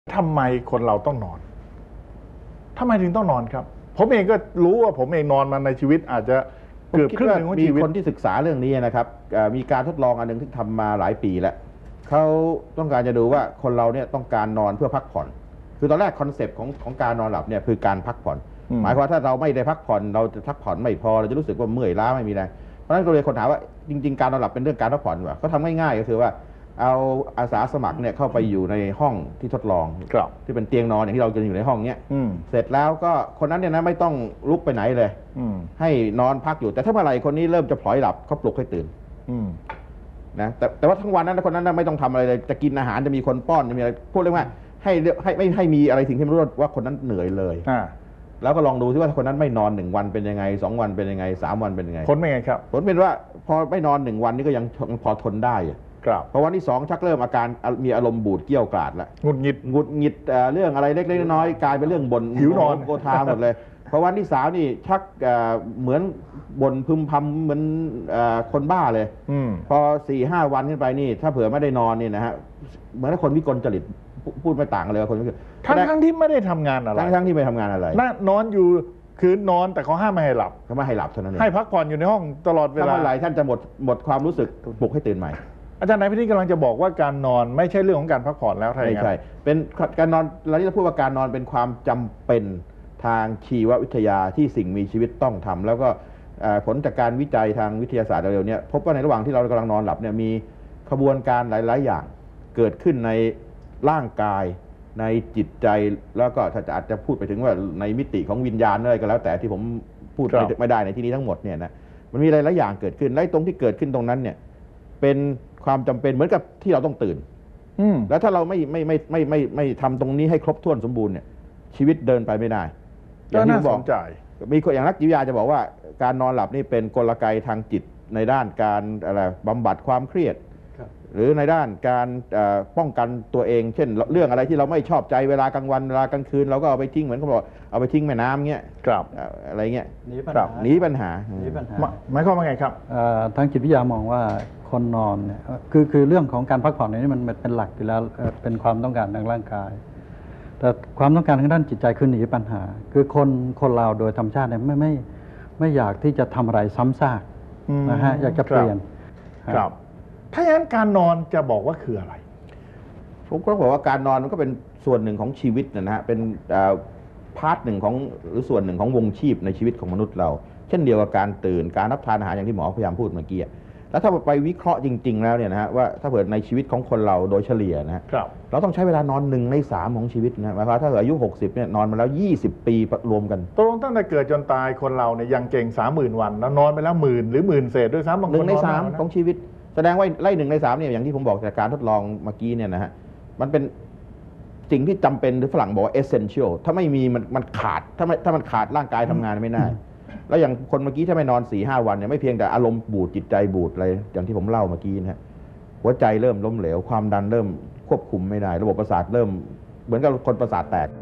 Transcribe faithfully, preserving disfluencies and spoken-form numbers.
ทำไมคนเราต้องนอนทำไมถึงต้องนอนครับผมเองก็รู้ว่าผมเองนอนมาในชีวิตอาจจะเกือบครึ่งหนึ่งของชีวิตมีคนที่ศึกษาเรื่องนี้นะครับมีการทดลองอันหนึ่งที่ทำมาหลายปีแล้วเขาต้องการจะดูว่าคนเราเนี่ยต้องการนอนเพื่อพักผ่อนคือตอนแรกคอนเซปต์ของของการนอนหลับเนี่ยคือการพักผ่อนหมายความว่าถ้าเราไม่ได้พักผ่อนเราจะพักผ่อนไม่พอเราจะรู้สึกว่าเมื่อยล้าไม่มีแรงเพราะฉะนั้นก็เลยคนถามว่าจริงๆการนอนหลับเป็นเรื่องการพักผ่อนหรือเปล่าเขาทำง่ายๆก็คือว่าเอาอาสาสมัครเนี่ยเข้าไปอยู่ในห้องที่ทดลองที่เป็นเตียงนอนอย่างที่เราจะอยู่ในห้องเนี้ยเสร็จแล้วก็คนนั้นเนี่ยนะไม่ต้องลุกไปไหนเลยให้นอนพักอยู่แต่ถ้าเมื่อไหร่คนนี้เริ่มจะพลอยหลับเขาปลุกให้ตื่นนะแต่แต่ว่าทั้งวันนั้นคนนั้นไม่ต้องทำอะไรเลยจะกินอาหารจะมีคนป้อนจะมีอะไรพูดเรื่องว่าให้ให้ไม่ให้มีอะไรสิ่งที่ไม่รู้ว่าคนนั้นเหนื่อยเลยแล้วก็ลองดูซิว่าคนนั้นไม่นอนหนึ่งวันเป็นยังไงสองวันเป็นยังไงสามวันเป็นยังไงผลเป็นไงครับผลเป็นว่าพอไม่นอนหนึ่งวันนี่ก็ยังพอทนได้ครับพอวันที่สองชักเริ่มอาการมีอารมณ์บูดเกี้ยวกราดแล้วหงุดหงิดหงุดหงิดเรื่องอะไรเล็กๆน้อยๆกลายเป็นเรื่องบ่นหิวนอนโกธาหมดเลยพอวันที่สามนี่ชักเหมือนบ่นพึมพำเหมือนคนบ้าเลยพอสี่ห้าวันขึ้นไปนี่ถ้าเผื่อไม่ได้นอนนี่นะฮะเหมือนคนวิกลจริตพูดไม่ต่างกันเลยคนวิกลทั้งทั้งที่ไม่ได้ทำงานอะไรทั้งทั้งที่ไม่ทำงานอะไรนอนอยู่คือนอนแต่เขาห้ามไม่ให้หลับเขาไม่ให้หลับเท่านั้นเองให้พักผ่อนอยู่ในห้องตลอดเวลาถ้าเมื่อไหร่ท่านจะหมดหมดความรู้สึกปลุกให้ตื่นใหม่อาจารย์นายพิธีกำลังจะบอกว่าการนอนไม่ใช่เรื่องของการพักผ่อนแล้วไม่ใช่เป็นการนอนเราจะพูดว่าการนอนเป็นความจำเป็นทางชีววิทยาที่สิ่งมีชีวิตต้องทำแล้วก็ผลจากการวิจัยทางวิทยาศาสตร์เร็วๆนี้พบว่าในระหว่างที่เรากำลังนอนหลับเนี่ยมีขบวนการหลายๆอย่างเกิดขึ้นในร่างกายในจิตใจแล้วก็ถ้าจะอาจจะพูดไปถึงว่าในมิติของวิญญาณอะไรก็แล้วแต่ที่ผมพูดไม่ได้ในที่นี้ทั้งหมดเนี่ยนะมันมีหลายๆอย่างเกิดขึ้นและตรงที่เกิดขึ้นตรงนั้นเนี่ยเป็นความจำเป็นเหมือนกับที่เราต้องตื่นแล้วถ้าเราไม่ไม่ไม่ไม่ไม่ไม่ทำตรงนี้ให้ครบถ้วนสมบูรณ์เนี่ยชีวิตเดินไปไม่ได้อย่างที่บอกมีคนอย่างนักจิตวิทยาจะบอกว่าการนอนหลับนี่เป็นกลไกทางจิตในด้านการอะไรบำบัดความเครียดหรือในด้านการป้องกันตัวเองเช่นเรื่องอะไรที่เราไม่ชอบใจเวลากลางวันเวลากลางคืนเราก็เอาไปทิ้งเหมือนเขาบอกเอาไปทิ้งแม่น้ำเงี้ยอะไรเงี้ยหนีปัญหาหนีปัญหาหนีปัญหาหมายความว่าไงครับทางจิตวิทยามองว่าคนนอนเนี่ยคือคือเรื่องของการพักผ่อนนี่มันเป็นหลักอยู่แล้วเป็นความต้องการทางร่างกายแต่ความต้องการทางด้านจิตใจคือหนีปัญหาคือคนคนเราโดยธรรมชาติเนี่ยไม่ไม่ไม่อยากที่จะทำอะไรซ้ำซากนะฮะอยากจะเปลี่ยนครับถ้าอย่างนั้นการนอนจะบอกว่าคืออะไรผมก็บอกว่าการนอนมันก็เป็นส่วนหนึ่งของชีวิตนะฮะเป็นพาร์ทหนึ่งของหรือส่วนหนึ่งของวงชีพในชีวิตของมนุษย์เราเช่นเดียวกับการตื่นการรับทานอาหารอย่างที่หมอพยายามพูดเมื่อกี้แล้วถ้าไปวิเคราะห์จริงๆแล้วเนี่ยนะฮะว่าถ้าเกิดในชีวิตของคนเราโดยเฉลี่ยนะฮะเราต้องใช้เวลานอนหนึ่งในสามของชีวิตนะหมายความว่าถ้าเกิดอายุหกสิบเนี่ยนอนมาแล้วยี่สิบปีรวมกันตกลงตั้งแต่เกิดจนตายคนเราเนี่ยยังเก่งสามหมื่นวันแล้วนอนไปแล้วหมื่นหรือหมื่นเศษด้วยซ้ำบางคนหนึ่งในสามของชีวิตแสดงว่าไล่หนึ่งในสามเนี่ยอย่างที่ผมบอกจากการทดลองเมื่อกี้เนี่ยนะฮะมันเป็นสิ่งที่จำเป็นหรือฝรั่งบอกว่า essential ถ้าไม่มีมันมันขาดถ้าไม่ถ้ามันขาดร่างกายทำงานไม่ได้แล้วอย่างคนเมื่อกี้ถ้าไม่นอนสี่ห้าวันเนี่ยไม่เพียงแต่อารมณ์บูดจิตใจบูดอะไรอย่างที่ผมเล่าเมื่อกี้นะฮะหัวใจเริ่มล้มเหลวความดันเริ่มควบคุมไม่ได้ระบบประสาทเริ่มเหมือนกับคนประสาทแตก